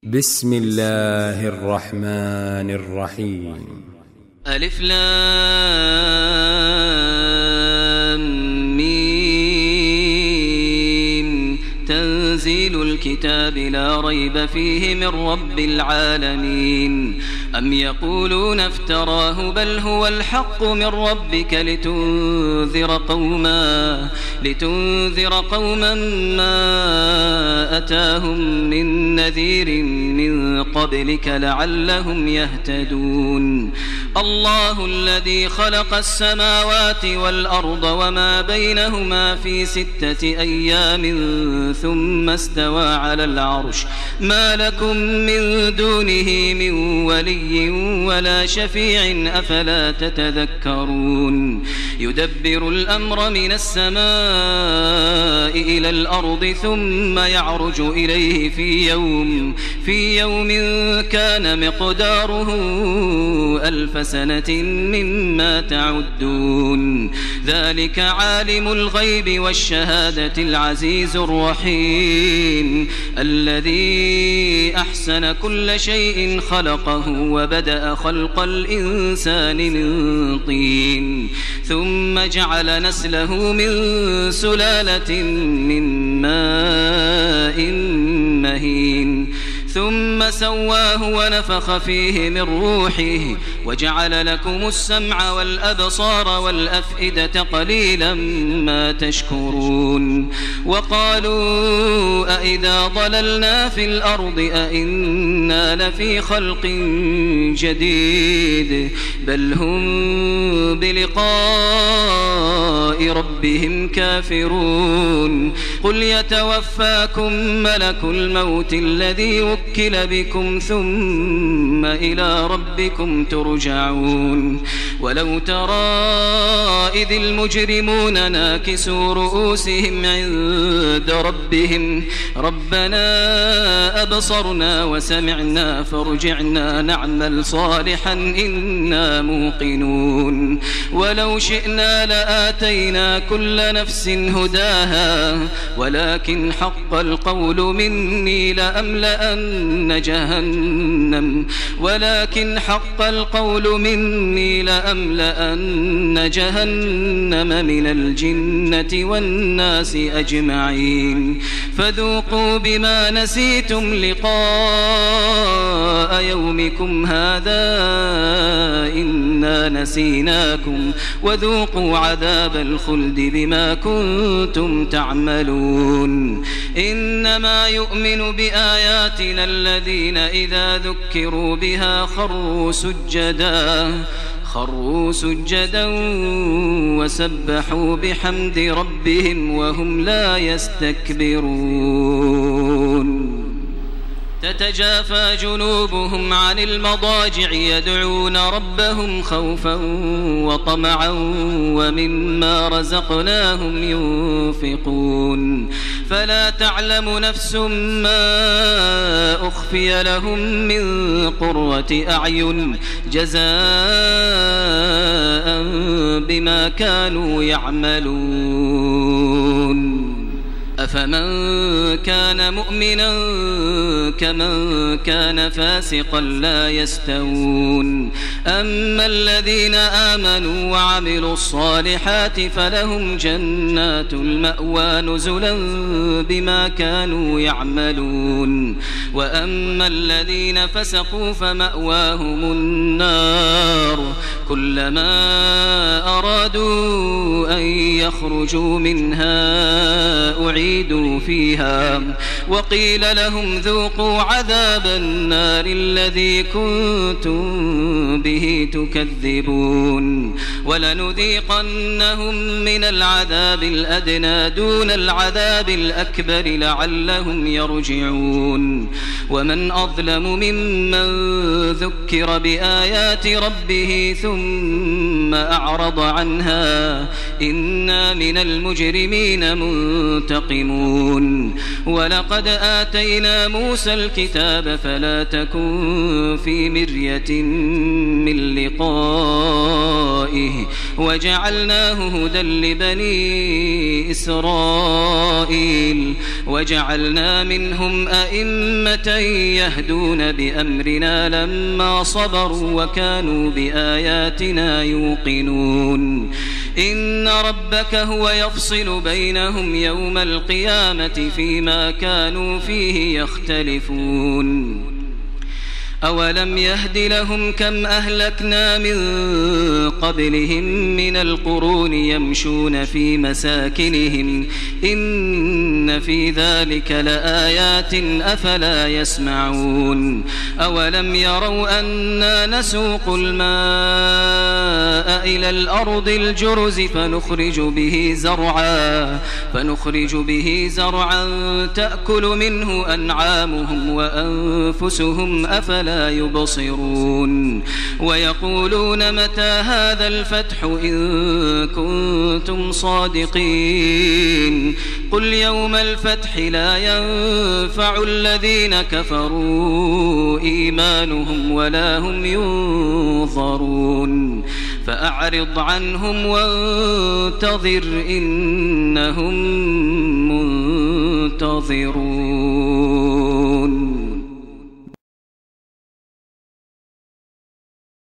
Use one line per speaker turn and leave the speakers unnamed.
بسم الله الرحمن الرحيم.
ألف لام ميم. تنزيل الكتاب لا ريب فيه من رب العالمين. أم يقولون افتراه بل هو الحق من ربك لتنذر قوما ما أتاهم من نذير من قبلك لعلهم يهتدون. الله الذي خلق السماوات والأرض وما بينهما في 6 أيام ثم استوى على العرش ما لكم من دونه من ولي ولا شفيع أفلا تتذكرون. يدبر الأمر من السماء إلى الأرض ثم يعرج إليه في يوم كان مقداره 1000 سنة مما تعدون. ذلك عالم الغيب والشهادة العزيز الرحيم الذي أحسن كل شيء خلقه وبدأ خلق الإنسان من طين ثم جعل نسله من سلالة من ماء مهين ثم سواه ونفخ فيه من روحه وجعل لكم السمع والأبصار والأفئدة قليلا ما تشكرون. وقالوا أئذا ضللنا في الأرض أئنا لفي خلق جديد بل هم بلقاء ربهم كافرون. قل يتوفاكم ملك الموت الذي وكل بكم ثم إلى ربكم ترجعون. ولو ترى إذ المجرمون ناكسوا رؤوسهم عند ربهم ربنا أبصرنا وسمعنا فارجعنا نعمل صالحا إنا موقنون. ولو شئنا لآتينا كل نفس هداها ولكن حق القول مني لأملأن جهنم من الجنة والناس أجمعين. فذوقوا بما نسيتم لقاء يومكم هذا إنا نسيناكم وذوقوا عذاب الخلد بما كنتم تعملون. إنما يؤمن بآياتنا الذين إذا ذكروا بها خروا سجدا وسبحوا بحمد ربهم وهم لا يستكبرون. تتجافى جنوبهم عن المضاجع يدعون ربهم خوفا وطمعا ومما رزقناهم ينفقون. فلا تعلم نفس ما أخفي لهم من قرة أعين جزاء بما كانوا يعملون. أفمن كان مؤمنا كمن كان فاسقا لا يستوون. أما الذين آمنوا وعملوا الصالحات فلهم جنات المأوى نزلا بما كانوا يعملون. وأما الذين فسقوا فمأواهم النار كلما أرادوا أن يخرجوا منها أعيدوا فيها وقيل لهم ذوقوا عذاب النار الذي كنتم به تكذبون. ولنذيقنهم من العذاب الأدنى دون العذاب الأكبر لعلهم يرجعون. ومن أظلم ممن ذكر بآيات ربه ثم أعرض عنها إنا من المجرمين منتقمون. ولقد آتينا موسى الكتاب فلا تكن في مرية من لقائه وجعلناه هدى لبني إسرائيل وجعلنا منهم أئمة أئمة يهدون بأمرنا لما صبروا وكانوا بآياتنا يوقنون إن ربك هو يفصل بينهم يوم القيامة فيما كانوا فيه يختلفون أولم يهد لهم كم أهلكنا من قبلهم من القرون يمشون في مساكنهم إن في ذلك لآيات أفلا يسمعون أولم يروا أنا نسوق الماء إلى الأرض الجرز فنخرج به زرعا تأكل منه أنعامهم وأنفسهم أفلا يبصرون ويقولون متى هذا الفتح إن كنتم صادقين قل يوم الفتح لا ينفع الذين كفروا إيمانهم ولا هم ينظرون فأعرض عنهم وانتظر إنهم منتظرون.